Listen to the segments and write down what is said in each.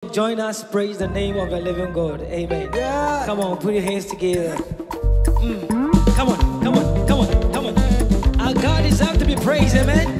join us, praise the name of the living God. Amen. Yeah. Come on, put your hands together. Come on, come on, come on, come on. Our God is up to be praised, amen.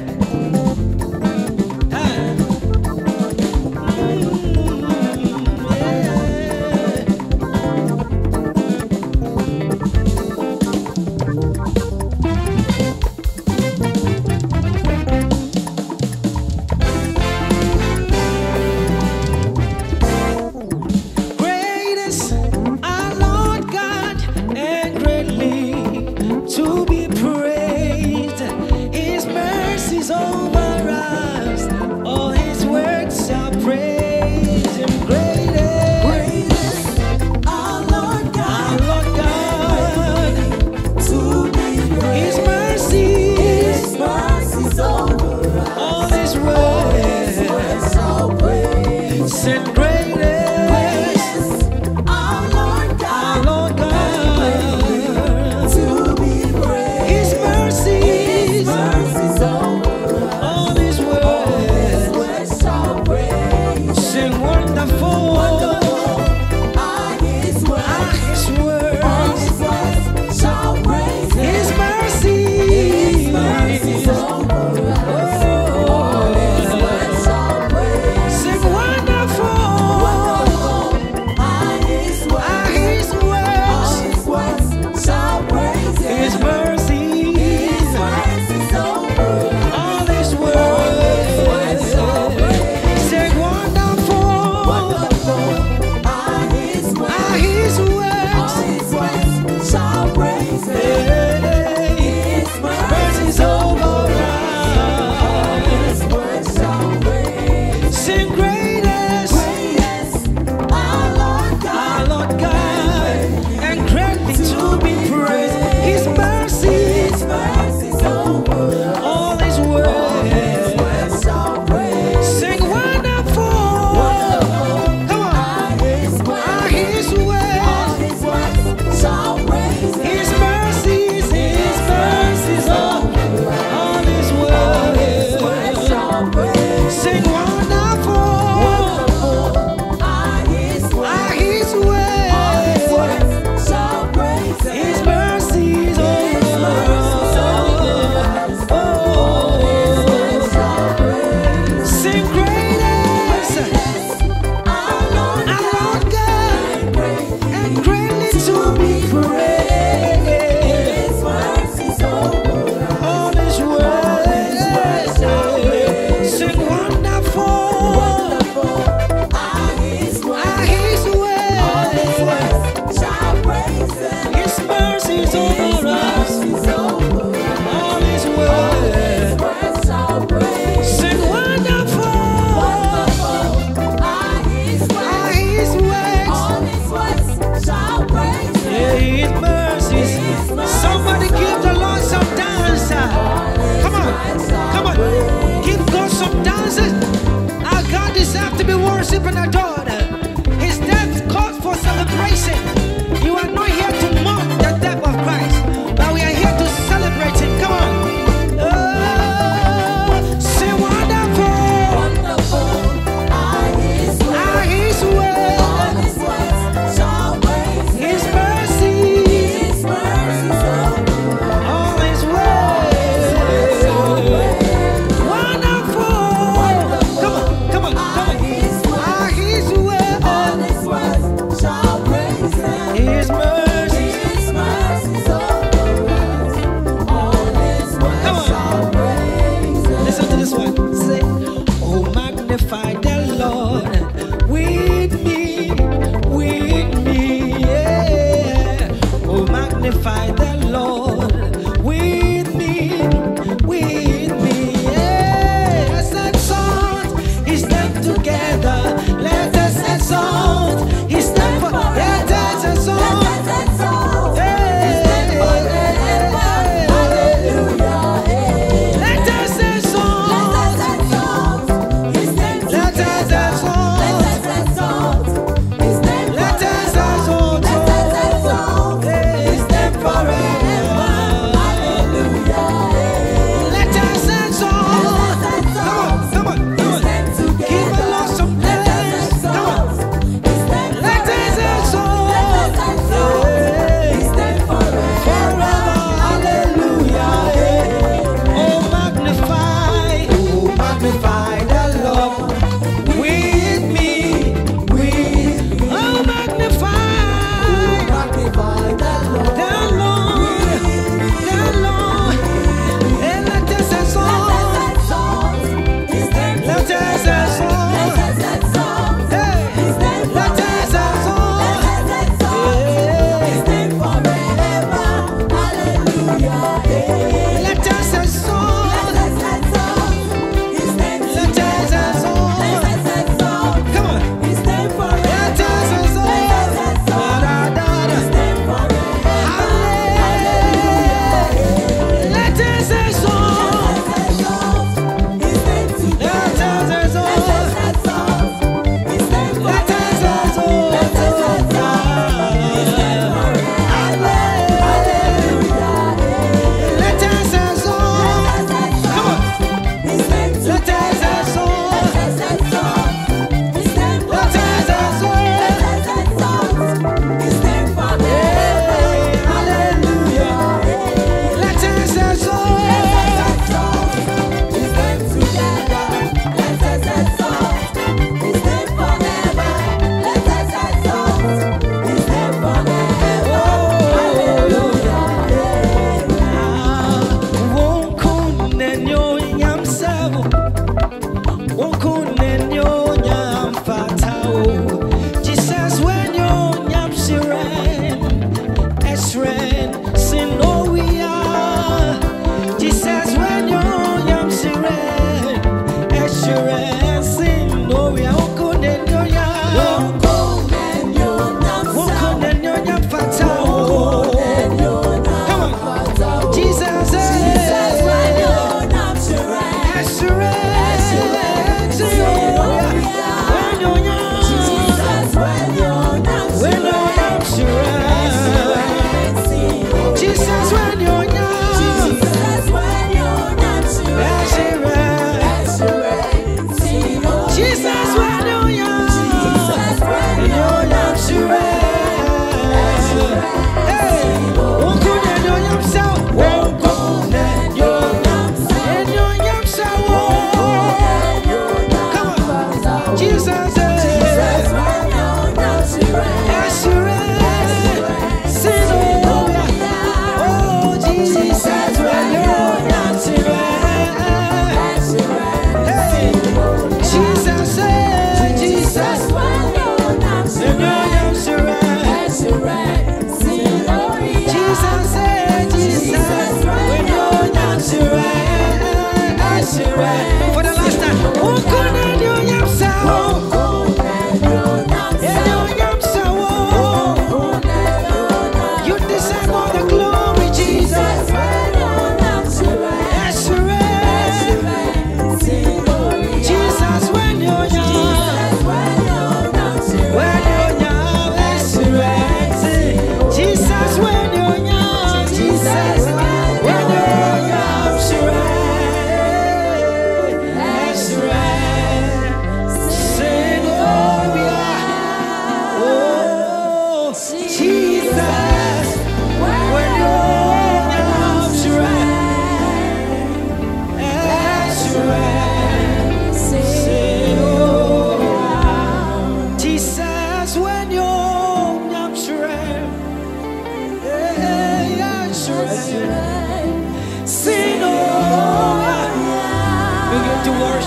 His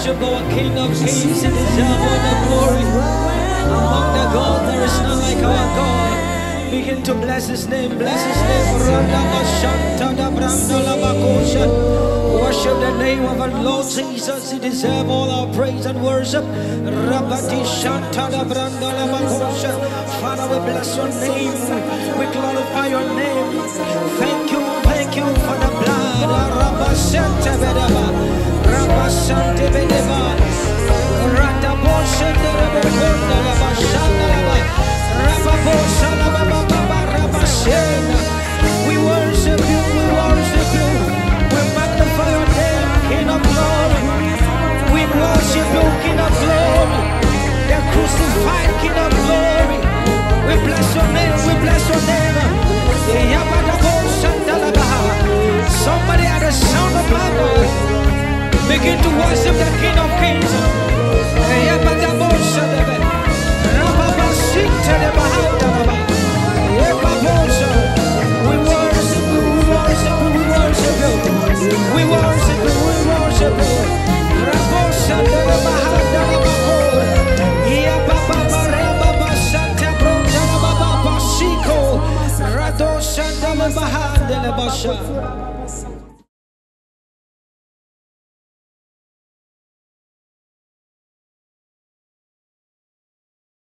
worship our King of Kings. He deserves all the glory. Among the gods, there is none like our God. Begin to bless His name. Bless His name. Worship the name of our Lord Jesus. He deserves all our praise and worship. Father, we bless your name. We glorify your name. Thank you for the blood. We worship you, we worship you. We magnify your name, King of glory. We worship you, King of glory. The crucified King of glory. We bless your name, we bless your name. Somebody at the sound of my voice, begin to worship the King of Kings. We worship you, we worship you, we worship you. We worship you, we worship you. Rado Shandala Bahandela Basha.